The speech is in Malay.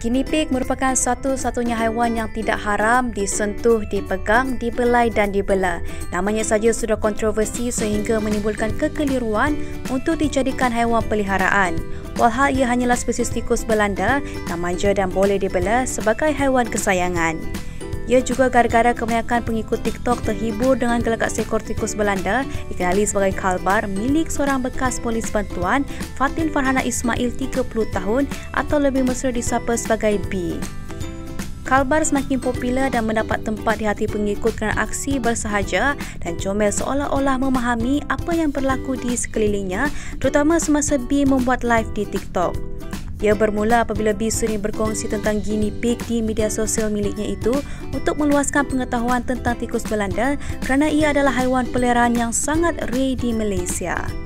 Guinea pig merupakan satu-satunya haiwan yang tidak haram disentuh, dipegang, dibelai dan dibela. Namanya saja sudah kontroversi sehingga menimbulkan kekeliruan untuk dijadikan haiwan peliharaan. Walhal ia hanyalah spesies tikus Belanda yang manja dan boleh dibela sebagai haiwan kesayangan. Ia juga gara-gara kebanyakan pengikut TikTok terhibur dengan gelagat seekor tikus Belanda dikenali sebagai kalbar milik seorang bekas polis bantuan Fatin Farhana Ismail 30 tahun atau lebih mesra disapa sebagai B. Kalbar semakin popular dan mendapat tempat di hati pengikut kerana aksi bersahaja dan comel seolah-olah memahami apa yang berlaku di sekelilingnya, terutama semasa B membuat live di TikTok. Ia bermula apabila B sering berkongsi tentang Guinea pig di media sosial miliknya itu untuk meluaskan pengetahuan tentang tikus Belanda kerana ia adalah haiwan peliharaan yang sangat rare di Malaysia.